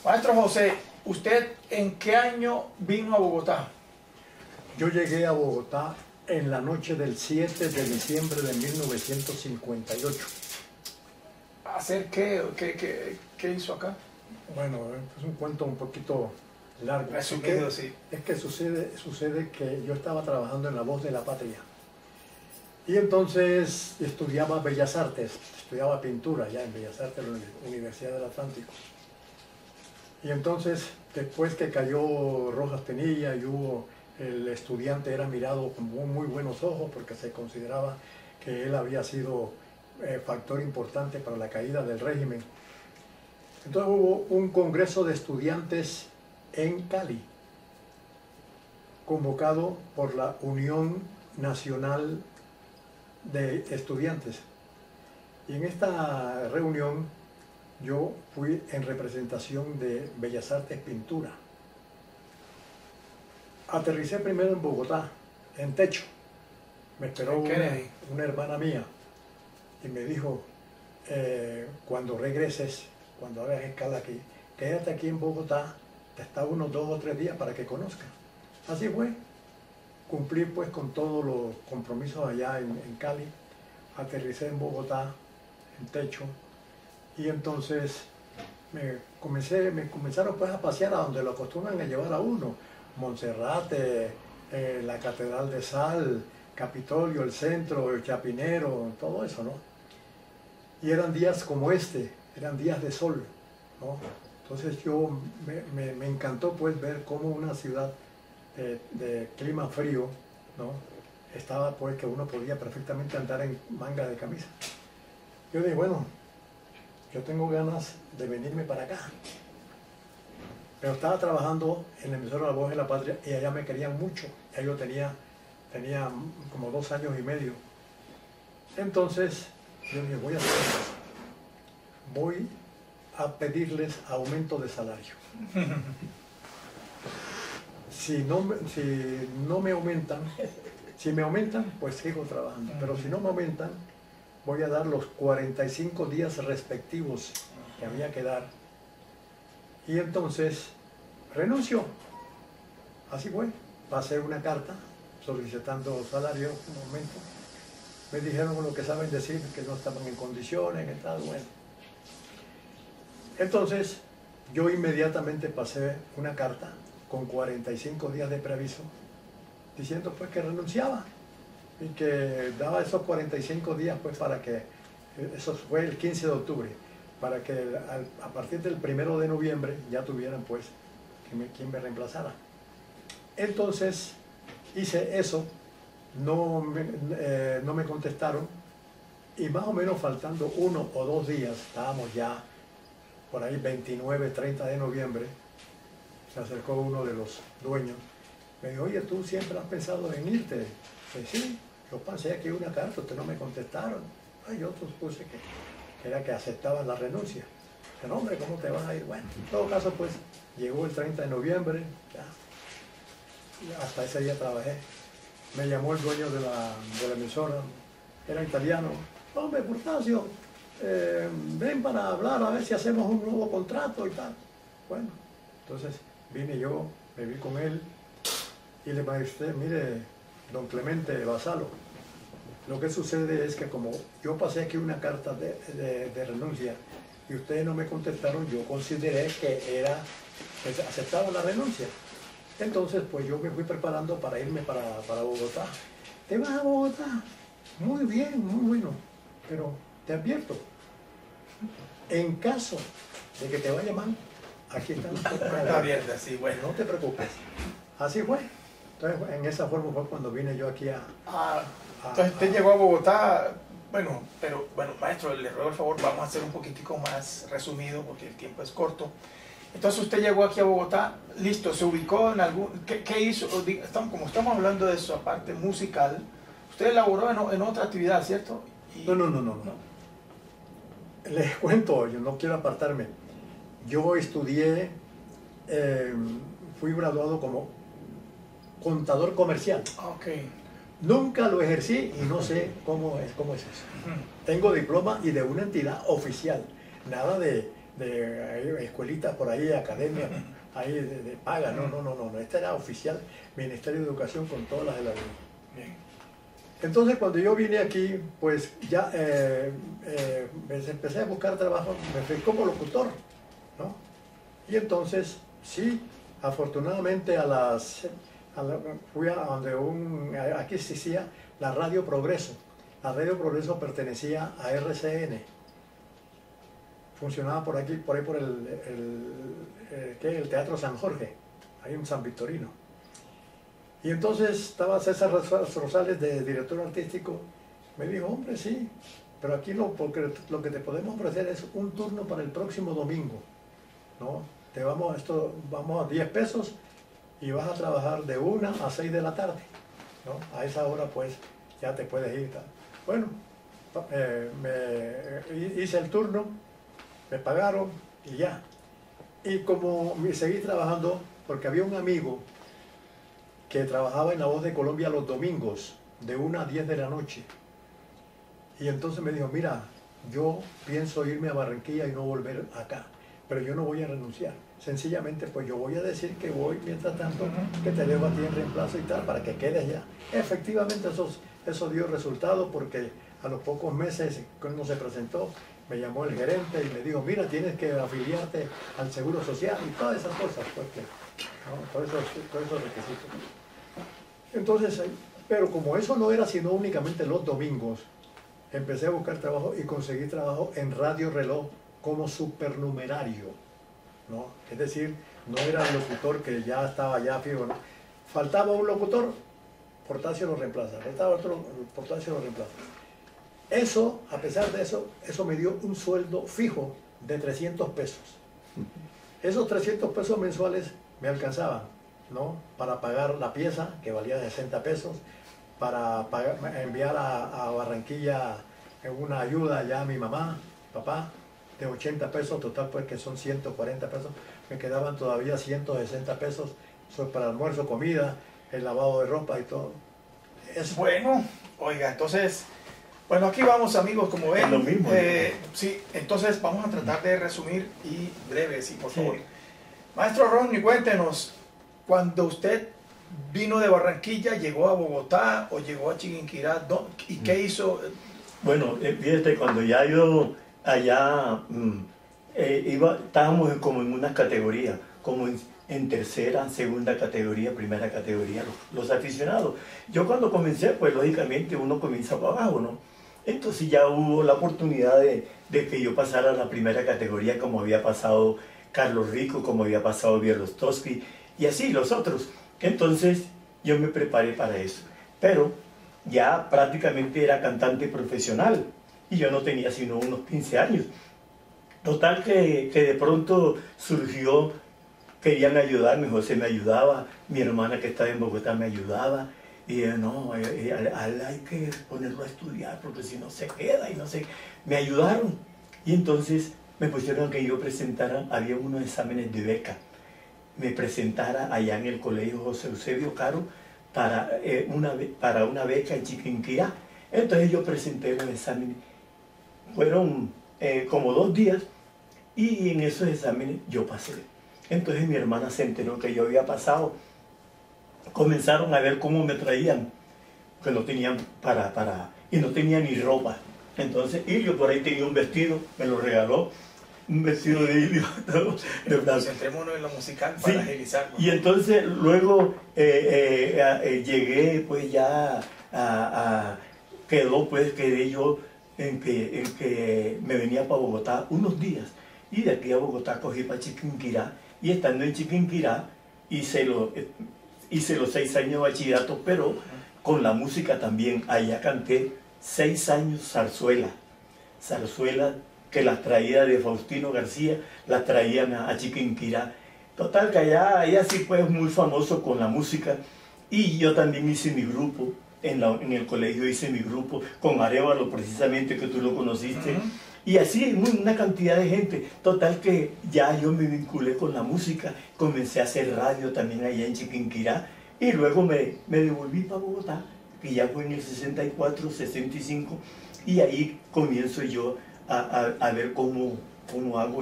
Maestro José, ¿usted en qué año vino a Bogotá? Yo llegué a Bogotá en la noche del 7 de diciembre de 1958. ¿Hacer qué hizo acá? Bueno, es un cuento un poquito largo. Resumido, sí. Es que sucede que yo estaba trabajando en La Voz de la Patria. Y entonces estudiaba Bellas Artes, estudiaba pintura ya en Bellas Artes en la Universidad del Atlántico. Y entonces, después que cayó Rojas Pinilla y el estudiante era mirado con muy buenos ojos porque se consideraba que él había sido factor importante para la caída del régimen. Entonces hubo un congreso de estudiantes en Cali, convocado por la Unión Nacional de Estudiantes. Y en esta reunión yo fui en representación de Bellas Artes Pintura. Aterricé primero en Bogotá, en Techo. Me esperó una hermana mía y me dijo, cuando regreses, cuando hagas escala aquí, quédate aquí en Bogotá, está unos 2 o 3 días para que conozcas. Así fue. Cumplí pues con todos los compromisos allá en Cali. Aterricé en Bogotá, en Techo, y entonces me comenzaron pues a pasear a donde lo acostumbran a llevar a uno. Monserrate, la Catedral de Sal, Capitolio, el centro, el Chapinero, todo eso, ¿no? Y eran días como este, eran días de sol, ¿no? Entonces me encantó pues ver cómo una ciudad de clima frío, ¿no? Estaba pues que uno podía perfectamente andar en manga de camisa. Yo dije, bueno, yo tengo ganas de venirme para acá. Pero estaba trabajando en la emisora La Voz de la Patria y allá me querían mucho. Ya yo tenía como 2 años y medio. Entonces yo dije, voy a hacer esto. Voy a pedirles aumento de salario. Si no me aumentan, si me aumentan, pues sigo trabajando. Pero si no me aumentan, voy a dar los 45 días respectivos que había que dar. Y entonces renunció. Así fue. Pasé una carta solicitando salario, un momento. Me dijeron lo que saben decir, que no estaban en condiciones, que tal, bueno. Entonces, yo inmediatamente pasé una carta con 45 días de preaviso, diciendo pues que renunciaba y que daba esos 45 días pues para que, eso fue el 15 de octubre, para que a partir del 1 de noviembre ya tuvieran pues quien me reemplazara. Entonces hice eso, no me contestaron y más o menos faltando 1 o 2 días, estábamos ya por ahí 29, 30 de noviembre, se acercó uno de los dueños, me dijo, oye, ¿tú siempre has pensado en irte? Pues sí, yo pasé aquí una carta, ustedes no me contestaron. Ay, yo supuse que era que aceptaban la renuncia. Pero hombre, ¿cómo te vas a ir? Bueno, en todo caso, pues, llegó el 30 de noviembre, ya. Y hasta ese día trabajé. Me llamó el dueño de la emisora, era italiano. Hombre, Portasio, ven para hablar a ver si hacemos un nuevo contrato y tal. Bueno, entonces vine yo, me vi con él y le dije, usted, mire, don Clemente Basalo, lo que sucede es que como yo pasé aquí una carta de renuncia y ustedes no me contestaron, yo consideré que aceptaba la renuncia. Entonces, pues yo me fui preparando para irme para Bogotá. ¿Te vas a Bogotá? Muy bien, muy bueno, pero te advierto, en caso de que te vaya mal, aquí están las puertas abiertas, sí, bueno. No te preocupes. Así fue. Entonces, en esa forma fue cuando vine yo aquí entonces usted llegó a Bogotá, bueno, maestro, le ruego el favor, vamos a hacer un poquitico más resumido porque el tiempo es corto. Entonces usted llegó aquí a Bogotá, listo, se ubicó en algún... ¿Qué hizo? Como estamos hablando de su parte musical, usted elaboró en otra actividad, ¿cierto? No. Les cuento, yo no quiero apartarme. Yo estudié, fui graduado como contador comercial. Okay. Nunca lo ejercí y no sé cómo es eso. Tengo diploma y de una entidad oficial, nada de de escuelitas por ahí, academias, ahí de paga, no, este era oficial, Ministerio de Educación con todas las de la ley. Bien. Entonces cuando yo vine aquí, pues ya empecé a buscar trabajo, me fui como locutor, ¿no? Y entonces, sí, afortunadamente fui a donde aquí existía la Radio Progreso. La Radio Progreso pertenecía a RCN. Funcionaba por aquí, por ahí por el Teatro San Jorge, ahí en San Victorino. Y entonces estaba César Rosales, de director artístico. Me dijo, hombre, sí, pero aquí porque lo que te podemos ofrecer es un turno para el próximo domingo, ¿no? Vamos a 10 pesos y vas a trabajar de 1 a 6 de la tarde, ¿no? A esa hora pues ya te puedes ir. Bueno, hice el turno, me pagaron y ya. Y como seguí trabajando, porque había un amigo que trabajaba en La Voz de Colombia los domingos, de 1 a 10 de la noche. Y entonces me dijo, mira, yo pienso irme a Barranquilla y no volver acá, pero yo no voy a renunciar. Sencillamente, pues yo voy a decir que voy, mientras tanto, que te dejo a ti en reemplazo y tal, para que quedes allá. Efectivamente, eso dio resultado, porque a los pocos meses, cuando se presentó, me llamó el gerente y me dijo, mira, tienes que afiliarte al Seguro Social y todas esas cosas, porque, ¿no? Todos esos requisitos. Entonces, pero como eso no era sino únicamente los domingos, empecé a buscar trabajo y conseguí trabajo en Radio Reloj como supernumerario, ¿no? Es decir, no era el locutor que ya estaba ya fijo, ¿no? Faltaba un locutor, Portacio lo reemplaza, faltaba otro, Portacio lo reemplaza. Eso, a pesar de eso, eso me dio un sueldo fijo de 300 pesos. Esos 300 pesos mensuales me alcanzaban, ¿no? Para pagar la pieza, que valía 60 pesos, para enviar a Barranquilla una ayuda ya a mi mamá, papá, de 80 pesos, total pues que son 140 pesos, me quedaban todavía 160 pesos para almuerzo, comida, el lavado de ropa y todo. Bueno, oiga, entonces, bueno, aquí vamos amigos, como ven. Es lo mismo. Sí, entonces vamos a tratar de resumir y breve, sí, por favor. Maestro Ronnie, cuéntenos, cuando usted vino de Barranquilla, ¿llegó a Bogotá o llegó a Chiquinquirá? ¿Y qué hizo? Bueno, fíjate, cuando ya yo allá estábamos como en una categoría, como en tercera, segunda categoría, primera categoría, los aficionados. Yo cuando comencé, pues lógicamente uno comienza para abajo, ¿no? Entonces ya hubo la oportunidad de que yo pasara a la primera categoría, como había pasado Carlos Rico, como había pasado Bielostowski, y así los otros. Entonces yo me preparé para eso, pero ya prácticamente era cantante profesional y yo no tenía sino unos 15 años. Total que de pronto surgió, querían ayudarme, José me ayudaba, mi hermana que estaba en Bogotá me ayudaba, y no, hay que ponerlo a estudiar porque si no se queda y no sé. Me ayudaron y entonces me pusieron que yo presentara, había unos exámenes de beca, me presentara allá en el colegio José Eusebio Caro para una beca en Chiquinquirá. Entonces yo presenté los exámenes, fueron como 2 días y en esos exámenes yo pasé. Entonces mi hermana se enteró que yo había pasado, comenzaron a ver cómo me traían, que no tenían y no tenía ni ropa. Entonces Ilio por ahí tenía un vestido, me lo regaló, un vestido de Ilio. Concentrémonos en lo musical para agilizarlo. Y entonces luego llegué pues ya quedé yo en que me venía para Bogotá unos días y de aquí a Bogotá cogí para Chiquinquirá y estando en Chiquinquirá hice los 6 años de bachillerato, pero con la música también. Allá canté 6 años zarzuela que las traía de Faustino García, las traían a Chiquinquirá. Total que allá sí fue muy famoso con la música. Y yo también hice mi grupo, en el colegio hice mi grupo, con Arevalo precisamente, que tú lo conociste. Y así una cantidad de gente. Total que ya yo me vinculé con la música, comencé a hacer radio también allá en Chiquinquirá. Y luego me devolví para Bogotá, que ya fue en el 64, 65. Y ahí comienzo yo a ver cómo hago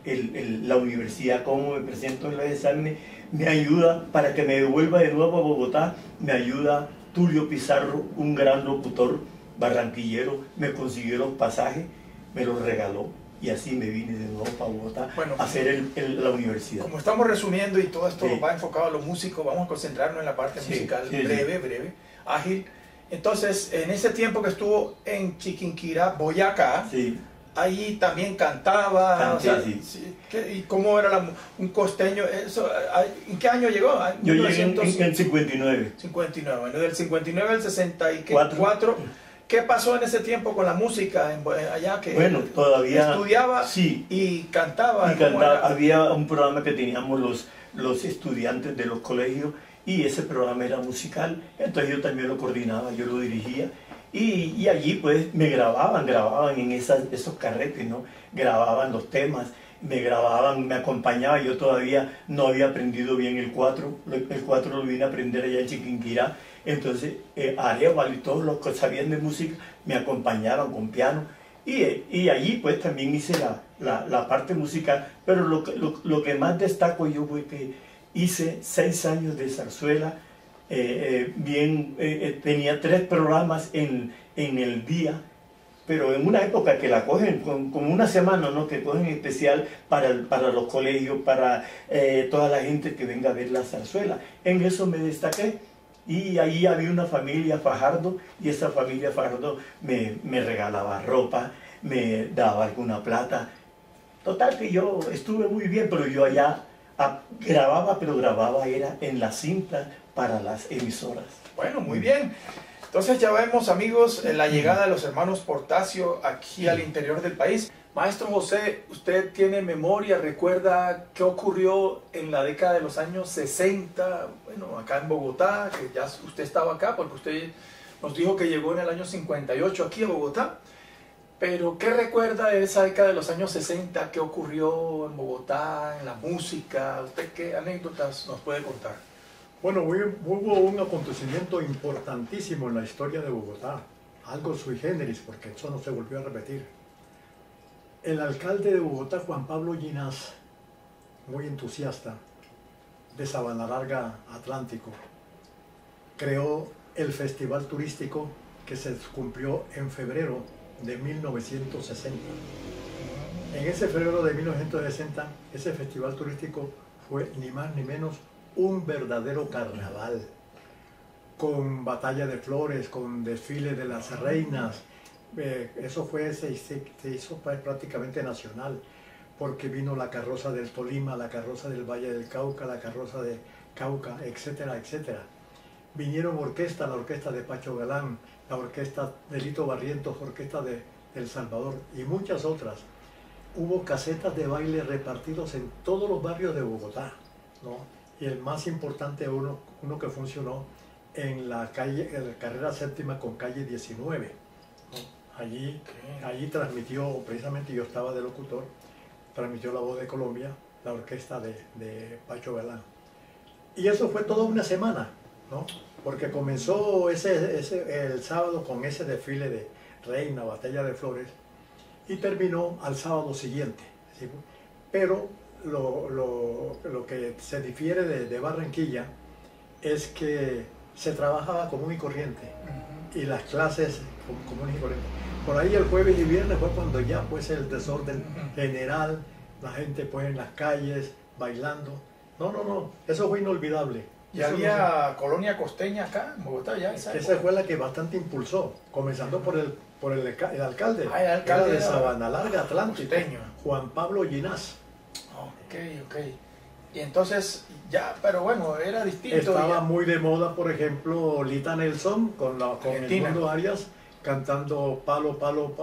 la universidad, cómo me presento en los exámenes, me ayuda para que me devuelva de nuevo a Bogotá, me ayuda Tulio Pizarro, un gran locutor barranquillero, me consiguió los pasajes, me los regaló y así me vine de nuevo para Bogotá a hacer la universidad. Como estamos resumiendo y todo esto va enfocado a los músicos, vamos a concentrarnos en la parte musical, breve, ágil. Entonces, en ese tiempo que estuvo en Chiquinquirá, Boyacá, ahí también cantaba. ¿Y cómo era un costeño? ¿En qué año llegó? Yo llegué en el 59. 59, bueno, del 59 al 64. ¿Qué pasó en ese tiempo con la música allá? Que bueno, todavía estudiaba y cantaba. Había un programa que teníamos los estudiantes de los colegios y ese programa era musical, entonces yo también lo coordinaba, yo lo dirigía. Y allí pues me grababan en esos carretes, ¿no? Grababan los temas, me acompañaban. Yo todavía no había aprendido bien el 4 lo vine a aprender allá en Chiquinquirá. Entonces Arevalo y todos los que sabían de música me acompañaban con piano. Y allí pues también hice la parte musical, pero lo que más destaco yo fue que hice 6 años de zarzuela. Tenía 3 programas en el día, pero en una época que la cogen como una semana, ¿no? Que cogen especial para los colegios, para toda la gente que venga a ver la zarzuela. En eso me destaqué y ahí había una familia Fajardo y esa familia Fajardo me regalaba ropa, me daba alguna plata. Total que yo estuve muy bien, pero yo allá grababa era en la cinta para las emisoras. Bueno, muy bien. Entonces ya vemos, amigos, la llegada de los hermanos Portacio aquí al interior del país. Maestro José, ¿usted tiene memoria, recuerda qué ocurrió en la década de los años 60, bueno, acá en Bogotá, que ya usted estaba acá, porque usted nos dijo que llegó en el año 58 aquí a Bogotá? Pero, ¿qué recuerda de esa década de los años 60? ¿Qué ocurrió en Bogotá, en la música? ¿Usted qué anécdotas nos puede contar? Bueno, hubo un acontecimiento importantísimo en la historia de Bogotá, algo sui generis, porque eso no se volvió a repetir. El alcalde de Bogotá, Juan Pablo Ginás, muy entusiasta, de Sabana Larga Atlántico, creó el festival turístico que se cumplió en febrero de 1960. En ese febrero de 1960, ese festival turístico fue ni más ni menos un verdadero carnaval, con batalla de flores, con desfile de las reinas. Eso se hizo prácticamente nacional, porque vino la carroza del Tolima, la carroza del Valle del Cauca, la carroza de Cauca, etcétera, etcétera. Vinieron orquestas, la orquesta de Pacho Galán, la orquesta de Lito Barrientos, orquesta de El Salvador y muchas otras. Hubo casetas de baile repartidos en todos los barrios de Bogotá, ¿no? Y el más importante, uno que funcionó en la carrera séptima con calle 19, ¿no? Allí transmitió, precisamente yo estaba de locutor, transmitió La Voz de Colombia, la orquesta de Pacho Galán. Y eso fue toda una semana, ¿no? Porque comenzó el sábado con ese desfile de reina, batalla de flores, y terminó al sábado siguiente, ¿sí? Pero lo que se difiere de Barranquilla es que se trabajaba común y corriente, y las clases comunes y corrientes. Por ahí el jueves y viernes fue cuando ya pues el desorden general, la gente pues en las calles, bailando. No, eso fue inolvidable. ¿Y había colonia costeña acá en Bogotá ya? Esa fue la que bastante impulsó, comenzando por el alcalde. El alcalde de Sabana Larga Atlántico, costeño. Juan Pablo Ginás. Ok. Y entonces ya, pero bueno, era distinto. Estaba muy de moda, por ejemplo, Lita Nelson con Edmundo Arias cantando palo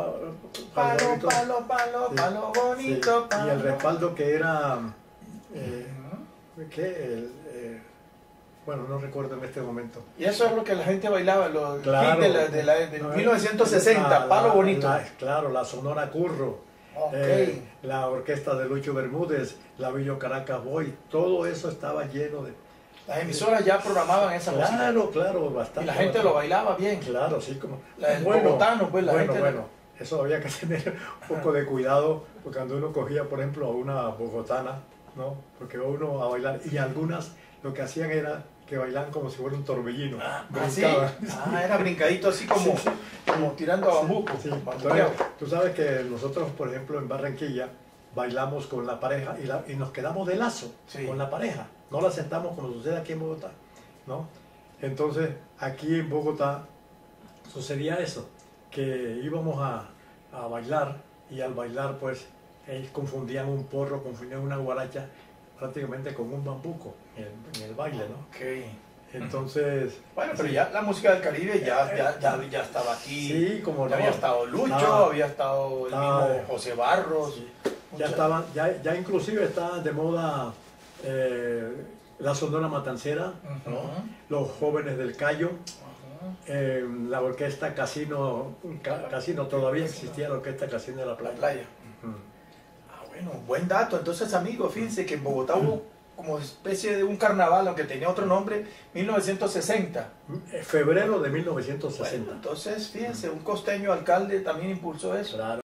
bonito. Palo. Y el respaldo que era bueno, no recuerdo en este momento. Y eso es lo que la gente bailaba, los de 1960, palo bonito. Claro, la Sonora Curro, la orquesta de Lucho Bermúdez, la Villo Caracas Boy, todo eso estaba lleno de... Las emisoras ya programaban esa música. Claro, bastante. Y la gente lo bailaba bien. Claro, sí, como... El bogotano, pues la gente... Bueno, eso había que tener un poco de cuidado, porque cuando uno cogía, por ejemplo, a una bogotana, ¿no? Porque uno a bailar, y algunas lo que hacían era que bailaban como si fuera un torbellino. ¿sí? Brincaban. Era brincadito así como, Sí, sí. como tirando a bambuco. Sí. bambuqueo. Entonces, tú sabes que nosotros, por ejemplo, en Barranquilla, bailamos con la pareja y nos quedamos de lazo Sí. con la pareja. No la sentamos como sucede aquí en Bogotá, ¿no? Entonces, aquí en Bogotá sucedía eso, que íbamos a bailar y al bailar, pues, ellos confundían un porro, confundían una guaracha prácticamente con un bambuco en el baile, ¿no? Ok. Entonces... Bueno, pero sí. ya la música del Caribe ya estaba aquí. Sí, como Ya no. había estado Lucho, había estado el mismo José Barros. Sí. Mucha- Ya inclusive está de moda la Sonora Matancera, ¿no? Ujú. Los Jóvenes del Cayo, Ujú. la orquesta Casino, Casino, todavía existía la orquesta Casino de la La Playa. playa. Ujú. Bueno, buen dato. Entonces, amigos, fíjense que en Bogotá hubo como especie de un carnaval, aunque tenía otro nombre, 1960. Febrero de Bueno, 1960. entonces, fíjense, un costeño alcalde también impulsó eso. Claro.